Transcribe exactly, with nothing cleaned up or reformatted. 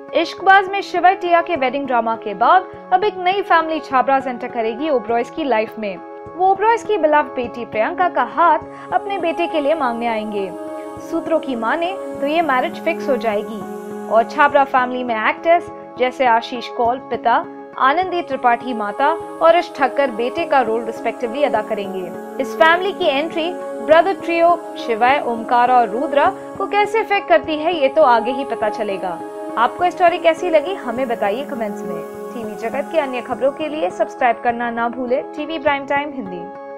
इश्कबाज में शिवा टिया के wedding drama के बाद अब एक नई फैमिली छाबराज एंटर करेगी ओबरॉयज की लाइफ में। वो ओबरॉयज की बिलव्ड बेटी प्रियंका का हाथ अपने बेटे के लिए मांगने आएंगे। सूत्रों की माने तो ये मैरिज फिक्स हो जाएगी और छाबरा फैमिली में एक्टर्स जैसे आशीष कौल पिता, आनंदी त्रिपाठी माता और यश ठक्कर बेटे का रोल रिस्पेक्टिवली अदा करेंगे। इस फैमिली की entry brother trio Shivaay, Omkara और रुद्रा को कैसे इफेक्ट करती है ये तो आगे ही पता चलेगा। आपको स्टोरी कैसी लगी हमें बताइए कमेंट्स में। टीवी जगत की अन्य खबरों के लिए सब्सक्राइब करना ना भूले टीवी प्राइम टाइम हिंदी।